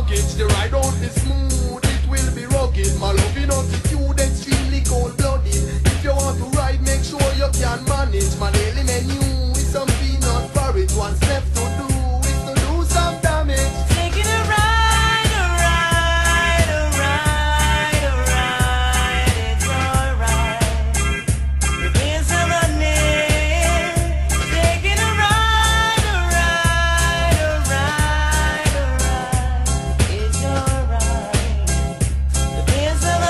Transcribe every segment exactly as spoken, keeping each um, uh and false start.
package. The ride won't be smooth, it will be rugged. My loving attitude extremely cold-blooded. If you want to ride, make sure you can manage. My daily menu is some peanut porridge. What's left to do is to do some damage. Taking a ride, a ride, a ride, a ride, it's alright. The days are running. Taking a ride, a ride, a ride, a ride, it's alright. The days are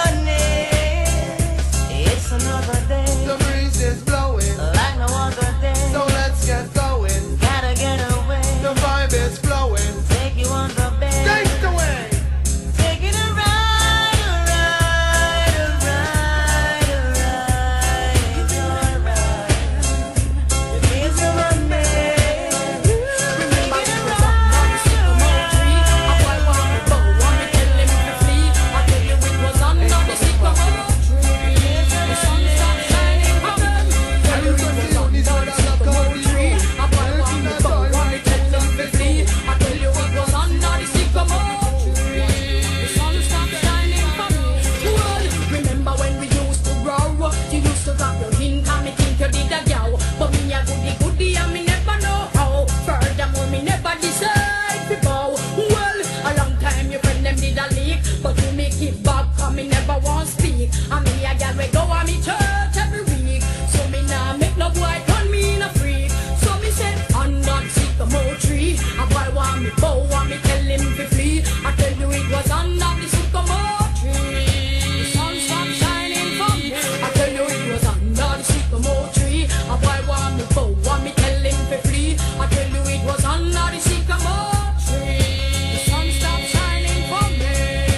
running. It's another day. The breeze is blowing Like no other day. so let's get going. Gotta get away. The vibe is flowing. Take you on the bed. Take the way. Taking a ride, a ride, a ride, a ride, it's alright. The days are running. Remember it was on the sycamore tree. A boy want me bow, want me tell him to flee. I tell you it was under the sycamore tree. The sun started shining from them. Tell you it was under the sycamore tree. A boy want me bow, want me tell him to flee. I tell you it was under the sycamore tree. The sun started shining from me. Well, remember when we used to grow? You used to drop your hint and me think you did a yow. But me a goody goody and me never know how. Furthermore, me never decide to bow. Well, a long time your friend them did a leak, but you make it back 'cause me never want speak. And me a gal we go on me church every week, so me nah make no boy turn me in a freak. So me said under the sycamore tree, a boy want me bow, want me tell him to flee. I tell you it was under the sycamore tree. The sun started shining from me. I tell you it was under the sycamore tree. A boy want me bow, want me tell him to flee. I tell you it was under the sycamore tree. The sun stopped shining for me.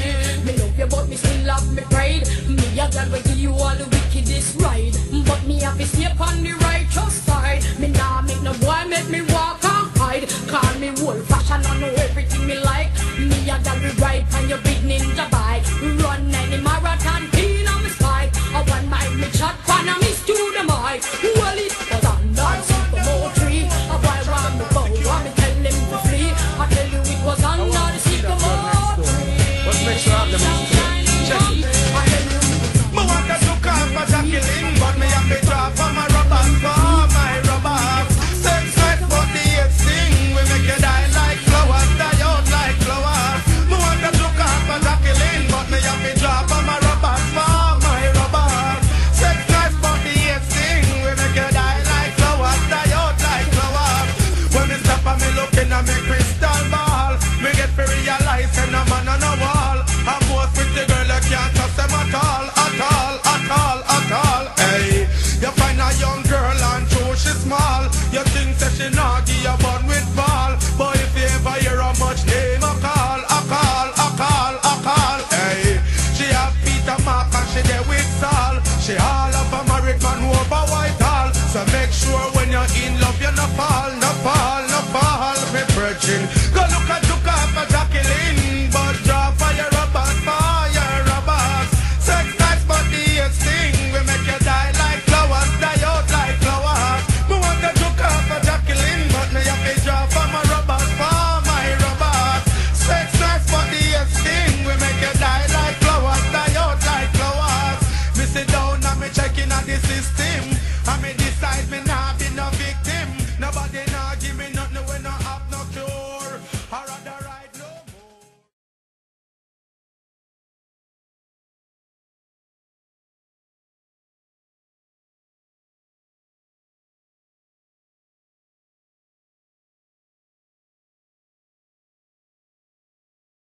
Me love you but me still have me pride. Me a girl will give you all the wickedest ride, but me have to stay on the righteous side. Me nah make no boy make me walk and hide. Call me old fashion, I know everything me like. Me a girl will ride on your big ninja bike. Run any marathon, pin on me spike. I want my me chat pan and me stew the mic. Well it was under the sycamore tree. A boy want me bow, want me tell him to flee. I tell you it was under the sycamore tree. Let's make sure I have the music. Check it. I tell you Me want to look out for Jacqueline, but me have to drop for my rubber, for my rubber. Sex life for the eighth thing, we make you die like flowers, die out like flowers. Me want to look out for Jacqueline, but me have to drop for my rubber, for my rubber. Sex life for the eighth thing, we make you die like flowers, die out like flowers. When me stop and me looking at me crystal ball, me get to realize and a man on a wall. I'm both with the girl, I can't trust them at all, at all, at all, at all. Hey, you find a young girl and true she small. You think that she not give you fun with ball, but if you ever hear how much name I call, I call, I call, I call. Hey, she have Peter Mark and she there with Saul. She all of a married man over Whitehall. So make sure when you're in love you no fall, no fall, no fall, me virgin.